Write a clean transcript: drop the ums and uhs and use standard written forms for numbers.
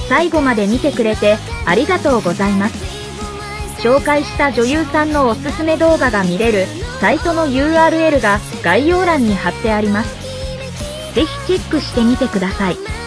最後まで見てくれてありがとうございます。紹介した女優さんのおすすめ動画が見れるサイトの URL が概要欄に貼ってあります。ぜひチェックしてみてください。